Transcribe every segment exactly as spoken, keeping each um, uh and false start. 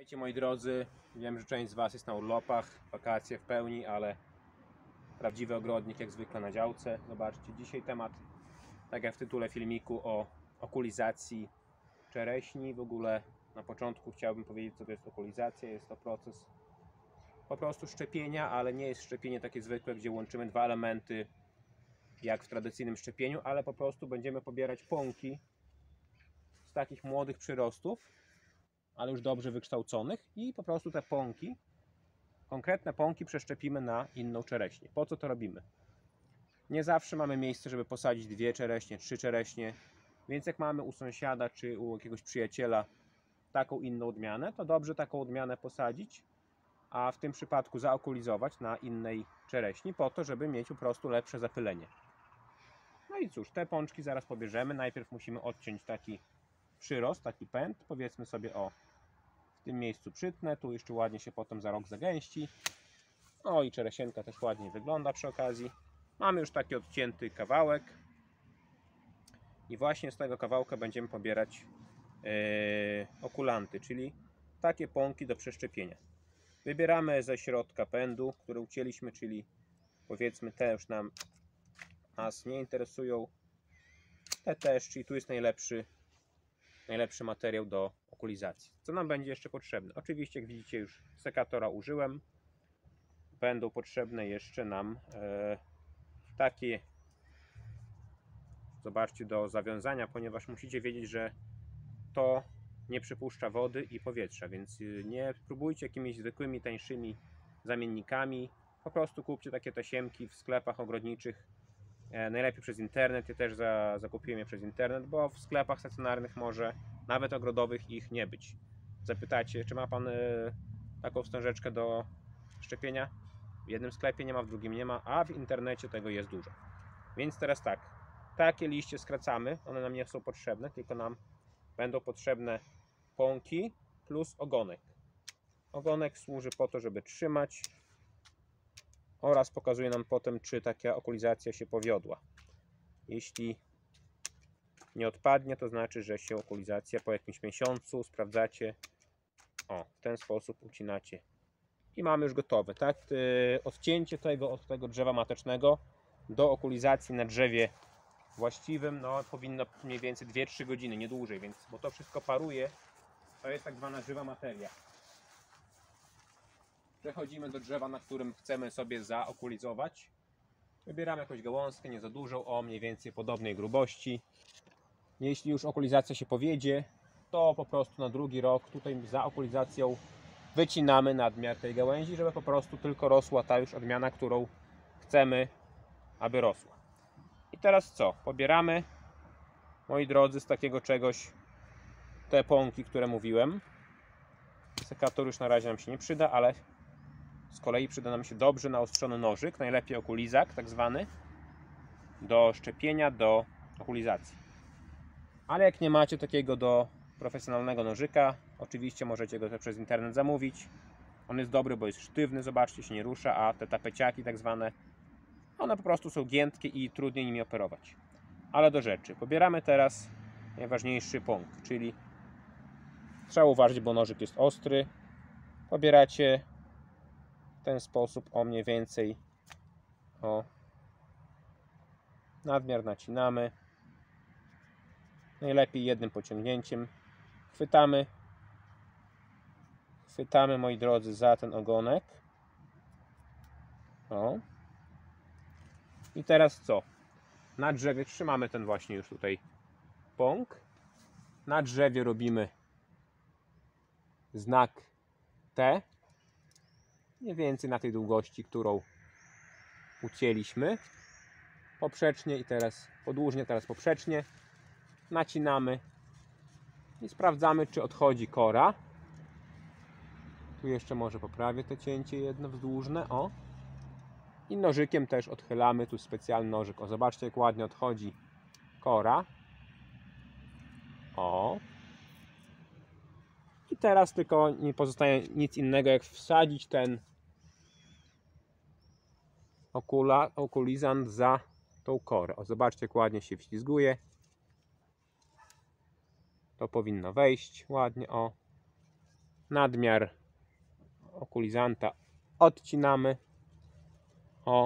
Witajcie moi drodzy, wiem, że część z Was jest na urlopach, wakacje w pełni, ale prawdziwy ogrodnik jak zwykle na działce. Zobaczcie, dzisiaj temat, tak jak w tytule filmiku, o okulizacji czereśni. W ogóle na początku chciałbym powiedzieć, co to jest okulizacja. Jest to proces po prostu szczepienia, ale nie jest szczepienie takie zwykłe, gdzie łączymy dwa elementy jak w tradycyjnym szczepieniu, ale po prostu będziemy pobierać pąki z takich młodych przyrostów, ale już dobrze wykształconych, i po prostu te pąki, konkretne pąki, przeszczepimy na inną czereśnię. Po co to robimy? Nie zawsze mamy miejsce, żeby posadzić dwie czereśnie, trzy czereśnie, więc jak mamy u sąsiada czy u jakiegoś przyjaciela taką inną odmianę, to dobrze taką odmianę posadzić, a w tym przypadku zaokulizować na innej czereśni, po to, żeby mieć po prostu lepsze zapylenie. No i cóż, te pączki zaraz pobierzemy. Najpierw musimy odciąć taki przyrost, taki pęd, powiedzmy sobie o w tym miejscu przytnę, tu jeszcze ładnie się potem za rok zagęści. O, i czeresienka też ładnie wygląda przy okazji. Mamy już taki odcięty kawałek i właśnie z tego kawałka będziemy pobierać yy, okulanty, czyli takie pąki do przeszczepienia. Wybieramy ze środka pędu, które ucięliśmy, czyli powiedzmy te już nam nas nie interesują. Te też, czyli tu jest najlepszy najlepszy materiał do okulizacji. Co nam będzie jeszcze potrzebne? Oczywiście, jak widzicie, już sekatora użyłem. Będą potrzebne jeszcze nam e, takie, zobaczcie, do zawiązania, ponieważ musicie wiedzieć, że to nie przypuszcza wody i powietrza, więc nie próbujcie jakimiś zwykłymi, tańszymi zamiennikami. Po prostu kupcie takie tasiemki w sklepach ogrodniczych, e, najlepiej przez internet. Ja też za, zakupiłem je przez internet, bo w sklepach stacjonarnych może nawet ogrodowych ich nie być. Zapytacie, czy ma Pan y, taką wstążeczkę do szczepienia? W jednym sklepie nie ma, w drugim nie ma, a w internecie tego jest dużo. Więc teraz tak, takie liście skracamy, one nam nie są potrzebne, tylko nam będą potrzebne pąki plus ogonek. Ogonek służy po to, żeby trzymać, oraz pokazuje nam potem, czy taka okulizacja się powiodła. Jeśli nie odpadnie, to znaczy, że się okulizacja po jakimś miesiącu sprawdzacie. O, w ten sposób ucinacie i mamy już gotowe, tak? Odcięcie tego od tego drzewa matecznego do okulizacji na drzewie właściwym, no powinno mniej więcej dwie trzy godziny, nie dłużej, więc bo to wszystko paruje, to jest tak zwana żywa materia. Przechodzimy do drzewa, na którym chcemy sobie zaokulizować. Wybieramy jakąś gałązkę, nie za dużą, o mniej więcej podobnej grubości. Jeśli już okulizacja się powiedzie, to po prostu na drugi rok tutaj za okulizacją wycinamy nadmiar tej gałęzi, żeby po prostu tylko rosła ta już odmiana, którą chcemy, aby rosła. I teraz co? Pobieramy, moi drodzy, z takiego czegoś te pąki, które mówiłem. Sekator już na razie nam się nie przyda, ale z kolei przyda nam się dobrze naostrzony nożyk, najlepiej okulizak tak zwany, do szczepienia, do okulizacji. Ale jak nie macie takiego do profesjonalnego nożyka, oczywiście możecie go też przez internet zamówić. On jest dobry, bo jest sztywny, zobaczcie, się nie rusza, a te tapeciaki tak zwane, one po prostu są giętkie i trudniej nimi operować. Ale do rzeczy. Pobieramy teraz najważniejszy pąk, czyli trzeba uważać, bo nożyk jest ostry. Pobieracie w ten sposób, o mniej więcej, o nadmiar nacinamy. Najlepiej jednym pociągnięciem. Chwytamy, chwytamy, moi drodzy, za ten ogonek. O. I teraz co? Na drzewie trzymamy ten właśnie już tutaj pąk. Na drzewie robimy znak T. Mniej więcej na tej długości, którą ucięliśmy. Poprzecznie i teraz podłużnie, teraz poprzecznie. Nacinamy i sprawdzamy, czy odchodzi kora. Tu jeszcze może poprawię to cięcie jedno wzdłużne. O. I nożykiem też odchylamy, tu specjalny nożyk. O, zobaczcie, jak ładnie odchodzi kora. O. I teraz tylko nie pozostaje nic innego, jak wsadzić ten okula, okulizant za tą korę. O, zobaczcie, jak ładnie się wślizguje. To powinno wejść ładnie. O. nadmiar okulizanta odcinamy. O.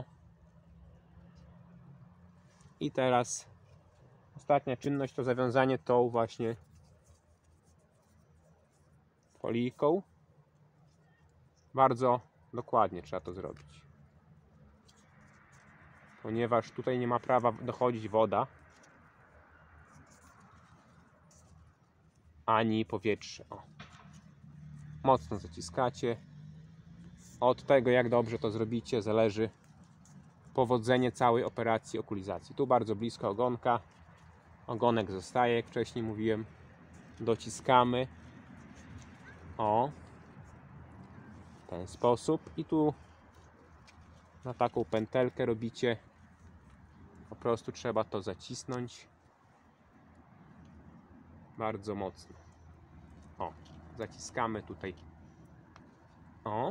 I teraz ostatnia czynność to zawiązanie tą właśnie folijką. Bardzo dokładnie trzeba to zrobić, ponieważ tutaj nie ma prawa dochodzić woda ani powietrze. O. Mocno zaciskacie. Od tego, jak dobrze to zrobicie, zależy powodzenie całej operacji okulizacji. Tu bardzo blisko ogonka. Ogonek zostaje, jak wcześniej mówiłem. Dociskamy. O. W ten sposób. I tu na taką pętelkę robicie. Po prostu trzeba to zacisnąć. Bardzo mocno. O. Zaciskamy tutaj. O.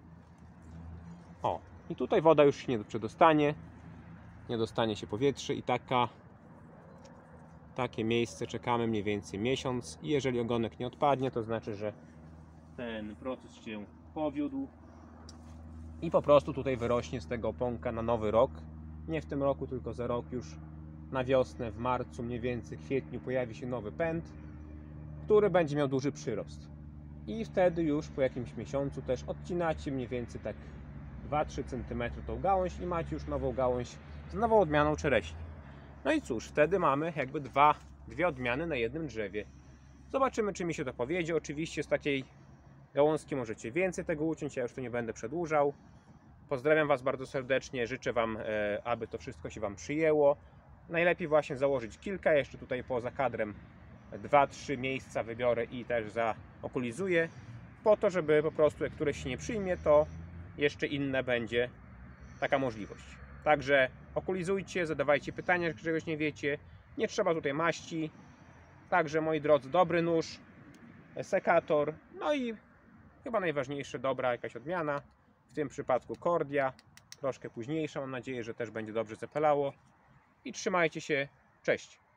O. I tutaj woda już się nie przedostanie. Nie dostanie się powietrze i taka takie miejsce czekamy mniej więcej miesiąc. I jeżeli ogonek nie odpadnie, to znaczy, że ten proces się powiódł i po prostu tutaj wyrośnie z tego oponka na nowy rok. Nie w tym roku, tylko za rok już na wiosnę, w marcu, mniej więcej w kwietniu pojawi się nowy pęd, który będzie miał duży przyrost. I wtedy już po jakimś miesiącu też odcinacie mniej więcej tak dwa trzy centymetry tą gałąź i macie już nową gałąź z nową odmianą czereśni. No i cóż, wtedy mamy jakby dwa, dwie odmiany na jednym drzewie. Zobaczymy, czy mi się to powiedzie. Oczywiście z takiej gałązki możecie więcej tego uciąć, ja już tu nie będę przedłużał. Pozdrawiam Was bardzo serdecznie, życzę Wam, e, aby to wszystko się Wam przyjęło. Najlepiej właśnie założyć kilka, jeszcze tutaj poza kadrem dwa trzy miejsca wybiorę i też zaokulizuję, po to, żeby po prostu jak któreś się nie przyjmie, to jeszcze inne będzie taka możliwość. Także okulizujcie, zadawajcie pytania, jak czegoś nie wiecie. Nie trzeba tutaj maści. Także moi drodzy, dobry nóż, sekator, no i chyba najważniejsze, dobra jakaś odmiana. W tym przypadku Kordia, troszkę późniejsza. Mam nadzieję, że też będzie dobrze zapalało. I trzymajcie się. Cześć.